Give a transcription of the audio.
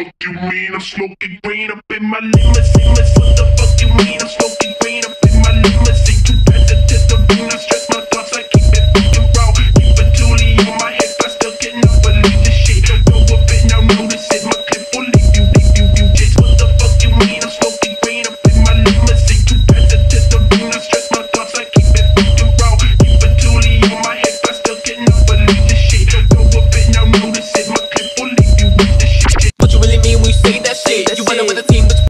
fuck you mean? I'm smoking green up in my limousine. What the fuck you mean? I'm smoking green up in my limousine.